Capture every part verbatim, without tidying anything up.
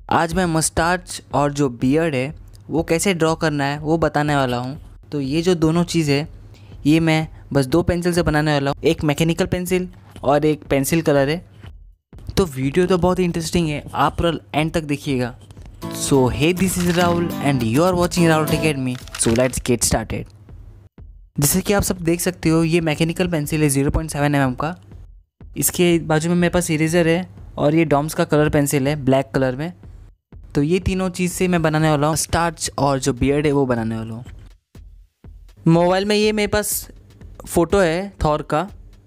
आज मैं मस्टाच और जो बियर्ड है वो कैसे ड्रॉ करना है वो बताने वाला हूँ। तो ये जो दोनों चीज़ है ये मैं बस दो पेंसिल से बनाने वाला हूँ, एक मैकेनिकल पेंसिल और एक पेंसिल कलर है। तो वीडियो तो बहुत ही इंटरेस्टिंग है, आप पूरा एंड तक देखिएगा। So hey this is Rahul and you are watching Rahul academy. So let's get started. जैसे कि आप सब देख सकते हो ये मैकेनिकल पेंसिल है zero point seven m m का। इसके बाजू में मेरे पास इरेज़र है और ये डॉम्स का कलर पेंसिल है ब्लैक कलर में। तो ये तीनों चीज़ से मैं बनाने वाला हूँ स्टार्च और जो बियर्ड है वो बनाने वाला हूँ। मोबाइल में ये मेरे पास फ़ोटो है थॉर का,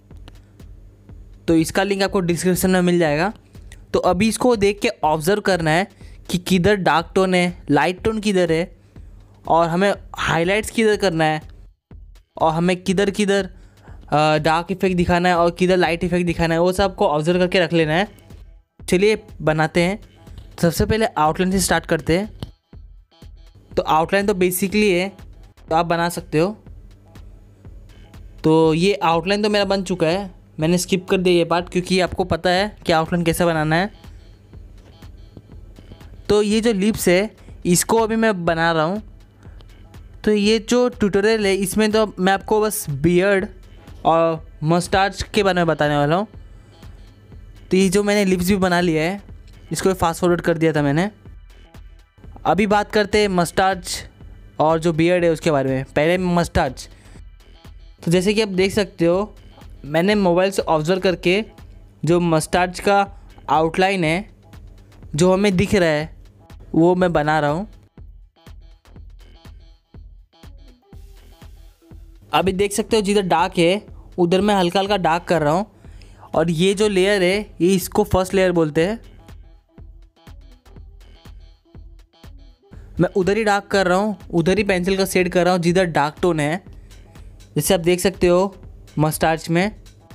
तो इसका लिंक आपको डिस्क्रिप्शन में मिल जाएगा। तो अभी इसको देख के ऑब्ज़र्व करना है कि किधर डार्क टोन है, लाइट टोन किधर है, और हमें हाइलाइट्स किधर करना है, और हमें किधर किधर डार्क इफेक्ट दिखाना है और किधर लाइट इफेक्ट दिखाना है, वो सब को ऑब्ज़र्व करके रख लेना है। चलिए बनाते हैं। सबसे पहले आउटलाइन से स्टार्ट करते हैं। तो आउटलाइन तो बेसिकली है, तो आप बना सकते हो। तो ये आउटलाइन तो मेरा बन चुका है, मैंने स्किप कर दिया ये पार्ट क्योंकि आपको पता है कि आउटलाइन कैसे बनाना है। तो ये जो लिप्स है इसको अभी मैं बना रहा हूँ। तो ये जो ट्यूटोरियल है इसमें तो मैं आपको बस बियर्ड और मस्टाच के बारे में बताने वाला हूँ। तो ये जो मैंने लिप्स भी बना लिया है इसको फास्ट फॉरवर्ड कर दिया था मैंने। अभी बात करते हैं मस्टाच और जो बियर्ड है उसके बारे में। पहले मस्टाच, तो जैसे कि आप देख सकते हो मैंने मोबाइल से ऑब्ज़र्व करके जो मस्टाच का आउटलाइन है जो हमें दिख रहा है वो मैं बना रहा हूँ। अभी देख सकते हो जिधर डार्क है उधर मैं हल्का हल्का डार्क कर रहा हूँ, और ये जो लेयर है ये इसको फर्स्ट लेयर बोलते हैं। मैं उधर ही डार्क कर रहा हूँ, उधर ही पेंसिल का शेड कर रहा हूँ जिधर डार्क टोन है, जैसे आप देख सकते हो मस्टाच में।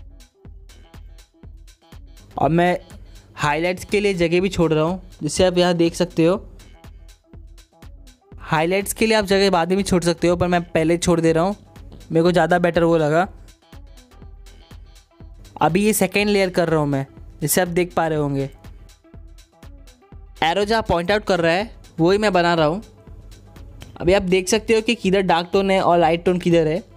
और मैं हाइलाइट्स के लिए जगह भी छोड़ रहा हूँ, जिससे आप यहाँ देख सकते हो। हाइलाइट्स के लिए आप जगह बाद में भी छोड़ सकते हो, पर मैं पहले छोड़ दे रहा हूँ, मेरे को ज़्यादा बेटर वो लगा। अभी ये सेकेंड लेयर कर रहा हूँ मैं, जिससे आप देख पा रहे होंगे। एरो जहाँ पॉइंट आउट कर रहा है वही मैं बना रहा हूँ। अभी आप देख सकते हो कि किधर डार्क टोन है और लाइट टोन किधर है।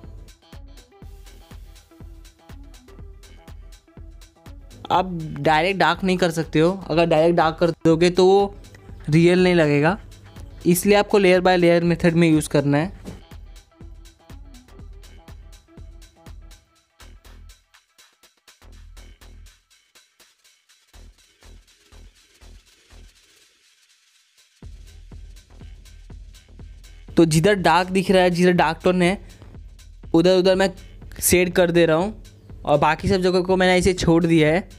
आप डायरेक्ट डार्क नहीं कर सकते हो, अगर डायरेक्ट डार्क कर दोगे तो वो रियल नहीं लगेगा, इसलिए आपको लेयर बाय लेयर मेथड में यूज़ करना है। तो जिधर डार्क दिख रहा है, जिधर डार्क टोन है, उधर उधर मैं शेड कर दे रहा हूँ, और बाकी सब जगह को मैंने ऐसे छोड़ दिया है।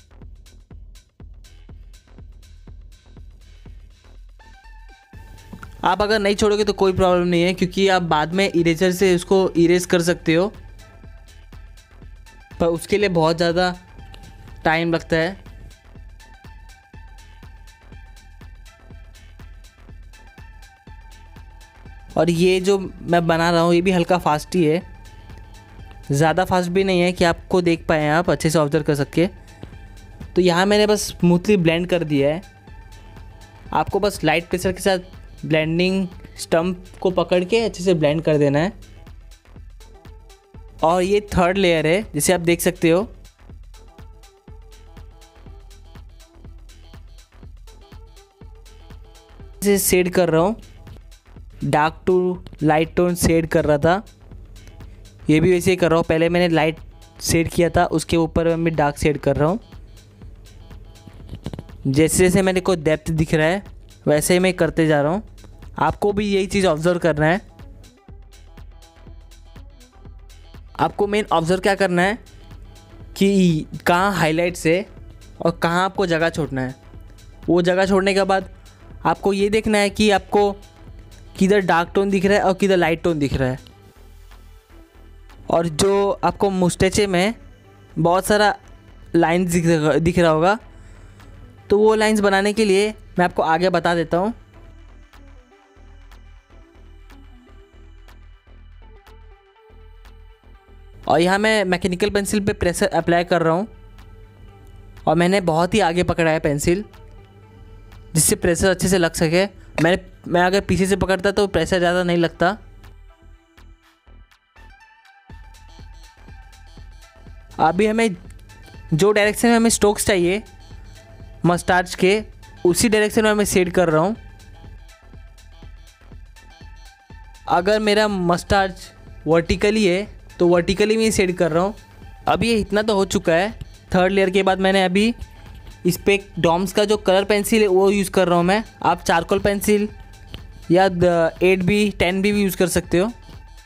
आप अगर नहीं छोड़ोगे तो कोई प्रॉब्लम नहीं है, क्योंकि आप बाद में इरेजर से उसको इरेज कर सकते हो, पर उसके लिए बहुत ज़्यादा टाइम लगता है। और ये जो मैं बना रहा हूँ ये भी हल्का फास्ट ही है, ज़्यादा फास्ट भी नहीं है कि आपको देख पाएँ आप अच्छे से ऑब्जर्व कर सके। तो यहाँ मैंने बस स्मूथली ब्लेंड कर दिया है। आपको बस लाइट प्रेशर के साथ ब्लेंडिंग स्टम्प को पकड़ के अच्छे से ब्लेंड कर देना है। और ये थर्ड लेयर है, जिसे आप देख सकते हो। इसे शेड कर रहा हूँ, dark to light tone shade कर रहा था, ये भी वैसे ही कर रहा हूँ। पहले मैंने लाइट शेड किया था, उसके ऊपर मैं डार्क शेड कर रहा हूँ। जैसे जैसे मेरे को डेप्थ दिख रहा है वैसे ही मैं करते जा रहा हूँ। आपको भी यही चीज़ ऑब्ज़र्व करना है। आपको मेन ऑब्ज़र्व क्या करना है कि कहाँ हाइलाइट्स है और कहाँ आपको जगह छोड़ना है। वो जगह छोड़ने के बाद आपको ये देखना है कि आपको किधर डार्क टोन दिख रहा है और किधर लाइट टोन दिख रहा है। और जो आपको मुस्टैचे में बहुत सारा लाइन्स दिख दिख रहा होगा, तो वो लाइंस बनाने के लिए मैं आपको आगे बता देता हूँ। और यहाँ मैं मैकेनिकल पेंसिल पे प्रेशर अप्लाई कर रहा हूँ, और मैंने बहुत ही आगे पकड़ा है पेंसिल। जिससे प्रेशर अच्छे से लग सके। मैंने मैं अगर पीछे से पकड़ता तो प्रेशर ज़्यादा नहीं लगता। अभी हमें जो डायरेक्शन में हमें स्ट्रोक्स चाहिए मस्टार्च के, उसी डायरेक्शन में मैं शेड कर रहा हूँ। अगर मेरा मस्टार्च वर्टिकली है तो वर्टिकली में शेड कर रहा हूँ। अभी ये इतना तो हो चुका है। थर्ड लेयर के बाद मैंने अभी इस पे डॉम्स का जो कलर पेंसिल है वो यूज़ कर रहा हूँ मैं। आप चारकोल पेंसिल या एट बी टेन बी भी यूज़ कर सकते हो।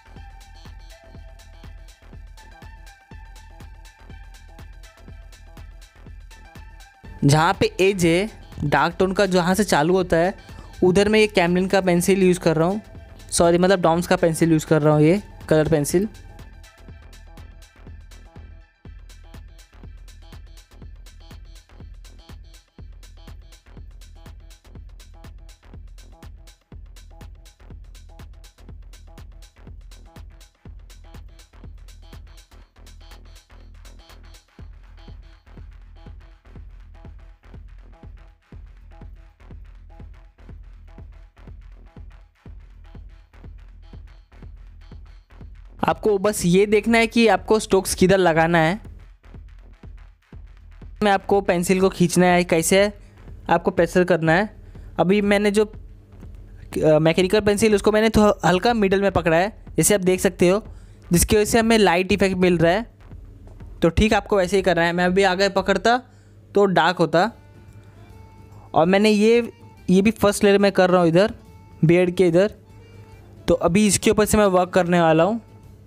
जहाँ पे एज है डार्क टोन का, जहाँ से चालू होता है, उधर मैं ये कैमलिन का पेंसिल यूज़ कर रहा हूँ। सॉरी मतलब डॉम्स का पेंसिल यूज़ कर रहा हूँ, ये कलर पेंसिल। आपको बस ये देखना है कि आपको स्ट्रोक्स किधर लगाना है। मैं आपको पेंसिल को खींचना है, कैसे आपको प्रेशर करना है। अभी मैंने जो मैकेनिकल पेंसिल उसको मैंने थोड़ा हल्का मिडल में पकड़ा है, जैसे आप देख सकते हो, जिसकी वजह से हमें लाइट इफेक्ट मिल रहा है। तो ठीक आपको वैसे ही करना है। मैं अभी आगे पकड़ता तो डार्क होता। और मैंने ये ये भी फर्स्ट लेयर में कर रहा हूँ इधर बियर्ड के इधर। तो अभी इसके ऊपर से मैं वर्क करने वाला हूँ।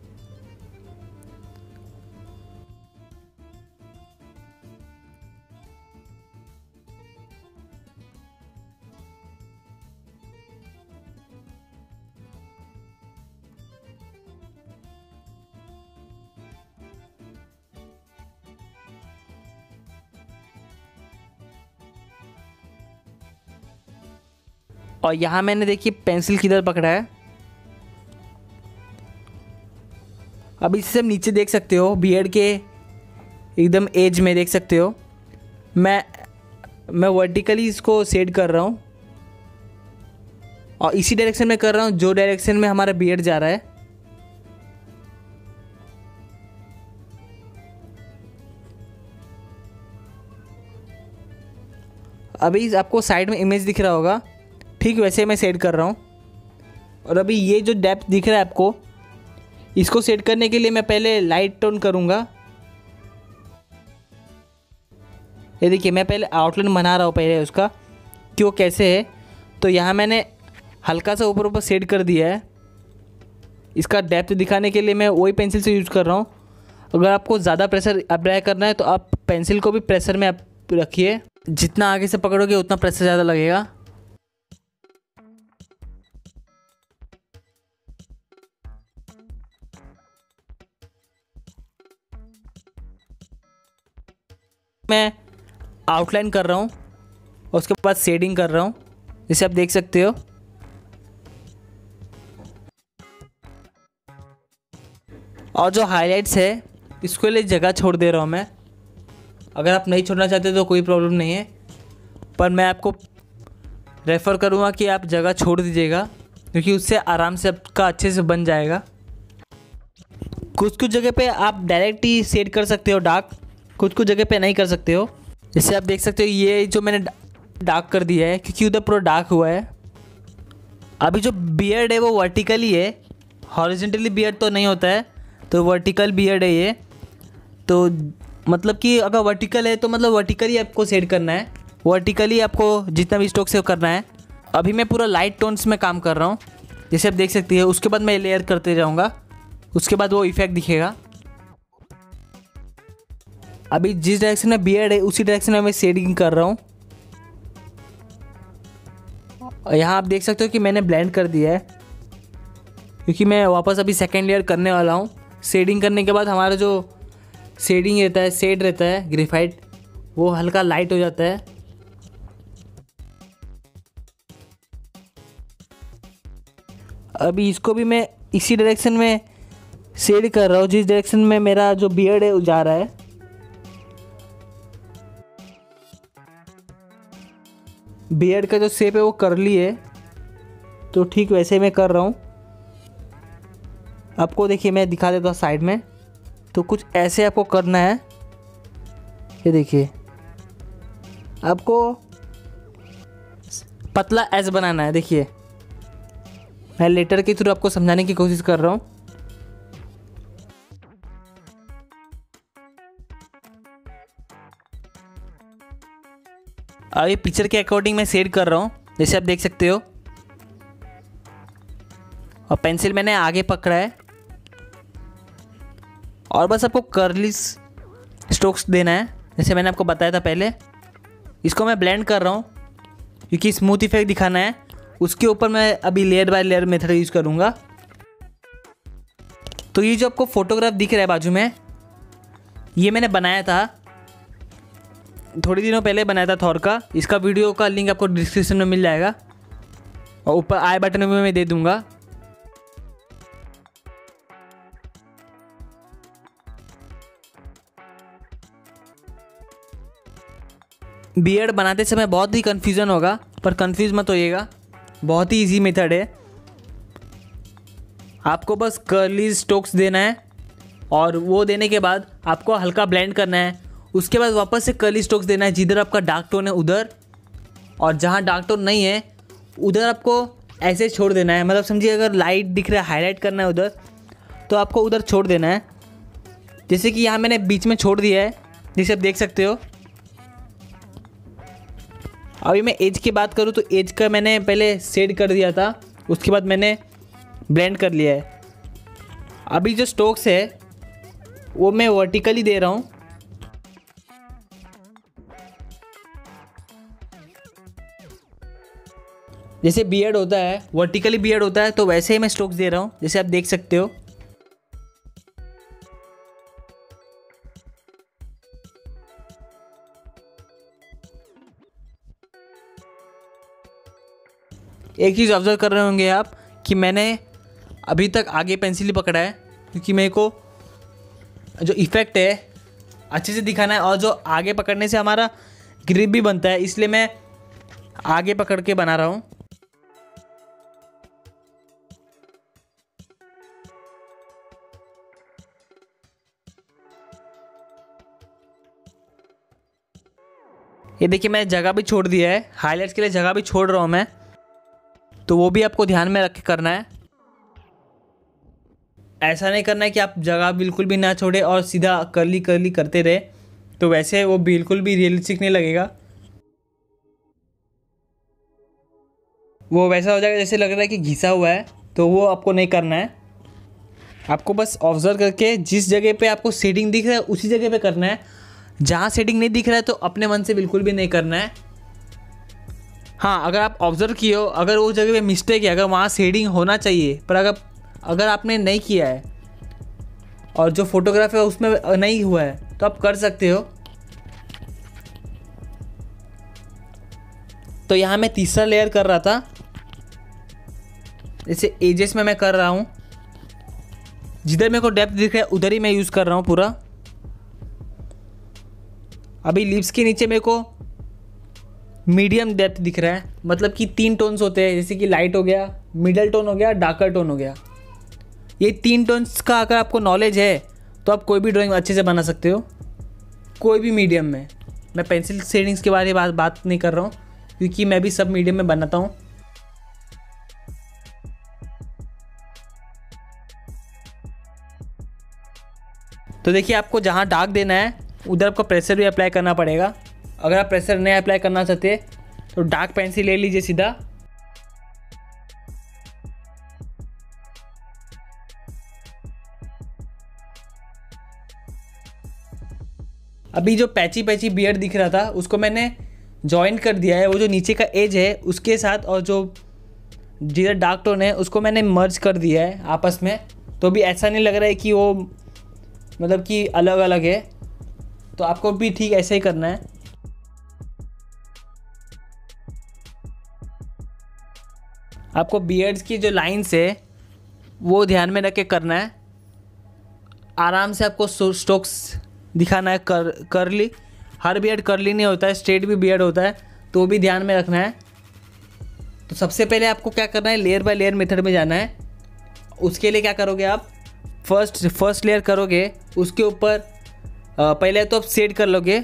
और यहाँ मैंने देखिए पेंसिल किधर पकड़ा है। अब इसे हम नीचे देख सकते हो, बियर्ड के एकदम एज में देख सकते हो। मैं मैं वर्टिकली इसको शेड कर रहा हूँ और इसी डायरेक्शन में कर रहा हूँ जो डायरेक्शन में हमारा बियर्ड जा रहा है। अभी आपको साइड में इमेज दिख रहा होगा, ठीक वैसे मैं सेट कर रहा हूँ। और अभी ये जो डेप्थ दिख रहा है आपको, इसको सेट करने के लिए मैं पहले लाइट टोन करूँगा। ये देखिए मैं पहले आउटलाइन बना रहा हूँ पहले उसका कि वो कैसे है। तो यहाँ मैंने हल्का सा ऊपर ऊपर सेट कर दिया है। इसका डेप्थ दिखाने के लिए मैं वही पेंसिल से यूज़ कर रहा हूँ। अगर आपको ज़्यादा प्रेशर अप्लाई करना है तो आप पेंसिल को भी प्रेशर में आप रखिए। जितना आगे से पकड़ोगे उतना प्रेशर ज़्यादा लगेगा। मैं आउटलाइन कर रहा हूँ और उसके बाद शेडिंग कर रहा हूँ, जैसे आप देख सकते हो। और जो हाइलाइट्स है इसके लिए जगह छोड़ दे रहा हूँ मैं। अगर आप नहीं छोड़ना चाहते तो कोई प्रॉब्लम नहीं है, पर मैं आपको रेफ़र करूँगा कि आप जगह छोड़ दीजिएगा, क्योंकि उससे आराम से आपका अच्छे से बन जाएगा। कुछ कुछ जगह पे आप डायरेक्ट ही सेट कर सकते हो डार्क, कुछ कुछ जगह पे नहीं कर सकते हो। जैसे आप देख सकते हो ये जो मैंने डार्क कर दिया है क्योंकि उधर पूरा डार्क हुआ है। अभी जो बियर्ड है वो वर्टिकली है, हॉरिजॉन्टली बियर्ड तो नहीं होता है, तो वर्टिकल बियर्ड है ये। तो मतलब कि अगर वर्टिकल है तो मतलब वर्टिकली आपको सेट करना है, वर्टिकली आपको जितना भी स्ट्रोक से करना है। अभी मैं पूरा लाइट टोन्स में काम कर रहा हूँ, जैसे आप देख सकते हैं। उसके बाद मैं लेयर करते जाऊँगा, उसके बाद वो इफेक्ट दिखेगा। अभी जिस डायरेक्शन में बियर्ड है उसी डायरेक्शन में मैं शेडिंग कर रहा हूँ। यहाँ आप देख सकते हो कि मैंने ब्लेंड कर दिया है, क्योंकि मैं वापस अभी सेकेंड लेयर करने वाला हूँ। शेडिंग करने के बाद हमारा जो शेडिंग रहता है, शेड रहता है ग्रेफाइट, वो हल्का लाइट हो जाता है। अभी इसको भी मैं इसी डायरेक्शन में शेड कर रहा हूँ जिस डायरेक्शन में मेरा जो बियर्ड है वो जा रहा है। बियर्ड का जो शेप है वो कर्ली है, तो ठीक वैसे मैं कर रहा हूँ। आपको देखिए मैं दिखा देता हूँ साइड में, तो कुछ ऐसे आपको करना है। ये देखिए आपको पतला एस बनाना है। देखिए मैं लेटर के थ्रू आपको समझाने की कोशिश कर रहा हूँ। अब ये पिक्चर के अकॉर्डिंग मैं शेड कर रहा हूँ, जैसे आप देख सकते हो। और पेंसिल मैंने आगे पकड़ा है और बस आपको कर्ली स्ट्रोक्स देना है, जैसे मैंने आपको बताया था पहले। इसको मैं ब्लेंड कर रहा हूँ क्योंकि स्मूथ इफेक्ट दिखाना है। उसके ऊपर मैं अभी layer by layer method use करूँगा। तो ये जो आपको फोटोग्राफ दिख रहा है बाजू में, ये मैंने बनाया था, थोड़ी दिनों पहले बनाया था थॉर का। इसका वीडियो का लिंक आपको डिस्क्रिप्शन में मिल जाएगा और ऊपर आई बटन में मैं दे दूँगा। बियर्ड बनाते समय बहुत ही कन्फ्यूज़न होगा, पर कंफ्यूज मत होइएगा, बहुत ही इजी मेथड है। आपको बस कर्ली स्ट्रोक्स देना है और वो देने के बाद आपको हल्का ब्लेंड करना है। उसके बाद वापस से कर्ली स्ट्रोक्स देना है, जिधर आपका डार्क टोन है उधर, और जहाँ डार्क टोन नहीं है उधर आपको ऐसे छोड़ देना है। मतलब समझिए अगर लाइट दिख रहा है, हाईलाइट करना है उधर, तो आपको उधर छोड़ देना है। जैसे कि यहाँ मैंने बीच में छोड़ दिया है, जैसे आप देख सकते हो। अभी मैं एज की बात करूँ तो एज का मैंने पहले शेड कर दिया था, उसके बाद मैंने ब्लेंड कर लिया है। अभी जो स्ट्रोक्स है वो मैं वर्टिकली दे रहा हूँ। जैसे बियर्ड होता है, वर्टिकली बियर्ड होता है, तो वैसे ही मैं स्ट्रोक्स दे रहा हूँ, जैसे आप देख सकते हो। एक चीज़ ऑब्जर्व कर रहे होंगे आप कि मैंने अभी तक आगे पेंसिल ही पकड़ा है, क्योंकि मेरे को जो इफ़ेक्ट है अच्छे से दिखाना है और जो आगे पकड़ने से हमारा ग्रिप भी बनता है, इसलिए मैं आगे पकड़ के बना रहा हूँ। ये देखिए मैंने जगह भी छोड़ दिया है, हाईलाइट्स के लिए जगह भी छोड़ रहा हूँ मैं, तो वो भी आपको ध्यान में रख के करना है। ऐसा नहीं करना है कि आप जगह बिल्कुल भी ना छोड़े और सीधा कर्ली कर्ली करते रहे, तो वैसे वो बिल्कुल भी रियलिस्टिक नहीं लगेगा। वो वैसा हो जाएगा जैसे लग रहा है कि घिसा हुआ है, तो वो आपको नहीं करना है। आपको बस ऑब्जर्व करके जिस जगह पे आपको शेडिंग दिख रहा है उसी जगह पे करना है। जहाँ शेडिंग नहीं दिख रहा है तो अपने मन से बिल्कुल भी नहीं करना है। हाँ, अगर आप ऑब्जर्व किए हो, अगर वो जगह पे मिस्टेक है, अगर वहाँ शेडिंग होना चाहिए, पर अगर अगर आपने नहीं किया है और जो फोटोग्राफ है उसमें नहीं हुआ है, तो आप कर सकते हो। तो यहाँ मैं तीसरा लेयर कर रहा था, जैसे एजेस में मैं कर रहा हूँ। जिधर मेरे को डेप्थ दिख रहा है उधर ही मैं यूज़ कर रहा हूँ पूरा। अभी लिप्स के नीचे मेरे को मीडियम डेप्थ दिख रहा है, मतलब कि तीन टोन्स होते हैं, जैसे कि लाइट हो गया, मिडल टोन हो गया, डार्कर टोन हो गया। ये तीन टोन्स का अगर आपको नॉलेज है तो आप कोई भी ड्राइंग अच्छे से बना सकते हो, कोई भी मीडियम में। मैं पेंसिल शेडिंग्स के बारे में बात बात नहीं कर रहा हूँ, क्योंकि मैं भी सब मीडियम में बनाता हूँ। तो देखिए आपको जहाँ डार्क देना है उधर आपको प्रेशर भी अप्लाई करना पड़ेगा। अगर आप प्रेशर नहीं अप्लाई करना चाहते तो डार्क पेंसिल ले लीजिए सीधा। अभी जो पैची पैची बियर्ड दिख रहा था उसको मैंने जॉइंट कर दिया है, वो जो नीचे का एज है उसके साथ, और जो जिधर डार्क टोन है उसको मैंने मर्ज कर दिया है आपस में। तो भी ऐसा नहीं लग रहा है कि वो मतलब कि अलग अलग है, तो आपको भी ठीक ऐसे ही करना है। आपको बियर्ड्स की जो लाइन्स है वो ध्यान में रख के करना है। आराम से आपको स्ट्रोक्स दिखाना है। कर करली, हर बियर्ड करली नहीं होता है, स्ट्रेट भी बियर्ड होता है, तो भी ध्यान में रखना है। तो सबसे पहले आपको क्या करना है, लेयर बाय लेयर मेथड में जाना है। उसके लिए क्या करोगे आप, फर्स्ट फर्स्ट लेयर करोगे, उसके ऊपर पहले तो आप शेड कर लोगे।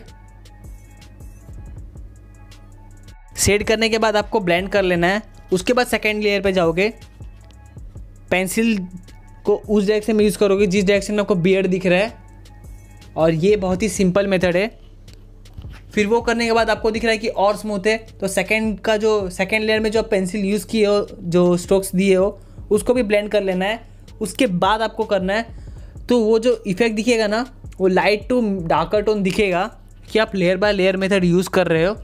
शेड करने के बाद आपको ब्लेंड कर लेना है। उसके बाद सेकेंड लेयर पे जाओगे, पेंसिल को उस डायरेक्शन में यूज़ करोगे जिस डायरेक्शन में आपको बियर्ड दिख रहा है, और ये बहुत ही सिंपल मेथड है। फिर वो करने के बाद आपको दिख रहा है कि और स्मूथ है, तो सेकेंड का जो सेकेंड लेयर में जो आप पेंसिल यूज़ किए हो, जो स्ट्रोक्स दिए हो, उसको भी ब्लेंड कर लेना है। उसके बाद आपको करना है, तो वो जो इफेक्ट दिखेगा ना, वो लाइट टू डार्कर टोन दिखेगा कि आप layer by layer method use कर रहे हो।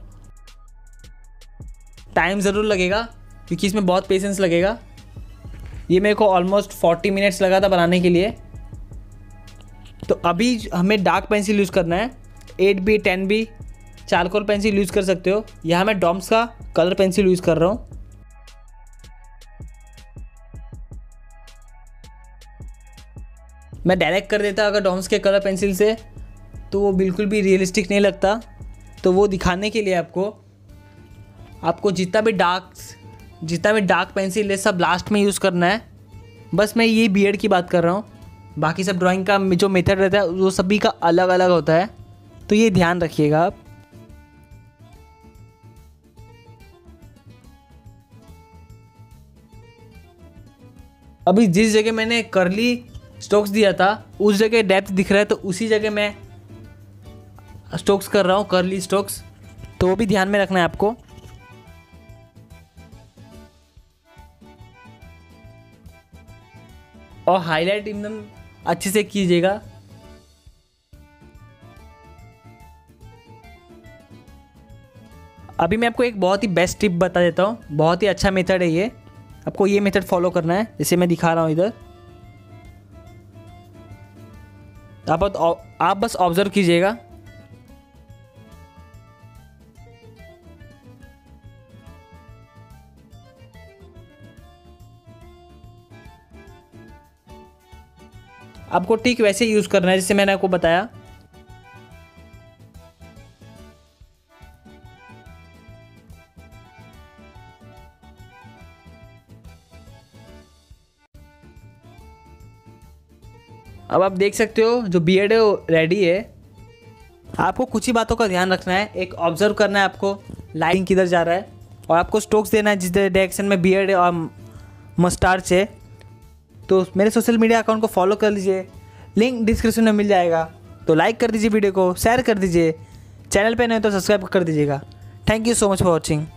टाइम ज़रूर लगेगा क्योंकि इसमें बहुत पेशेंस लगेगा। ये मेरे को ऑलमोस्ट फोर्टी मिनट्स लगा था बनाने के लिए। तो अभी हमें डार्क पेंसिल यूज़ करना है, eight B ten B charcoal pencil use कर सकते हो। यहाँ मैं डॉम्स का कलर पेंसिल यूज़ कर रहा हूँ। मैं डायरेक्ट कर देता अगर डॉम्स के कलर पेंसिल से, तो वो बिल्कुल भी रियलिस्टिक नहीं लगता। तो वो दिखाने के लिए आपको आपको जितना भी डार्क जितना भी डार्क पेंसिल है सब लास्ट में यूज़ करना है। बस मैं ये बियर्ड की बात कर रहा हूँ, बाकी सब ड्राइंग का जो मेथड रहता है वो सभी का अलग अलग होता है, तो ये ध्यान रखिएगा आप। अभी जिस जगह मैंने कर्ली स्ट्रोक्स दिया था उस जगह डेप्थ दिख रहा है, तो उसी जगह मैं स्ट्रोक्स कर रहा हूँ, कर्ली स्ट्रोक्स। तो वो भी ध्यान में रखना है आपको। और हाईलाइट एकदम अच्छे से कीजिएगा। अभी मैं आपको एक बहुत ही बेस्ट टिप बता देता हूँ, बहुत ही अच्छा मेथड है ये। आपको ये मेथड फॉलो करना है जैसे मैं दिखा रहा हूँ इधर। आप आप बस ऑब्जर्व कीजिएगा। आपको ठीक वैसे यूज़ करना है जैसे मैंने आपको बताया। अब आप देख सकते हो जो बियर्ड है वो रेडी है। आपको कुछ ही बातों का ध्यान रखना है। एक ऑब्जर्व करना है आपको लाइटिंग किधर जा रहा है, और आपको स्ट्रोक्स देना है जिस डायरेक्शन में बियर्ड और मस्टार्च है। तो मेरे सोशल मीडिया अकाउंट को फॉलो कर लीजिए, लिंक डिस्क्रिप्शन में मिल जाएगा। तो लाइक कर दीजिए वीडियो को, शेयर कर दीजिए, चैनल पे नहीं तो सब्सक्राइब कर दीजिएगा। Thank you so much for watching.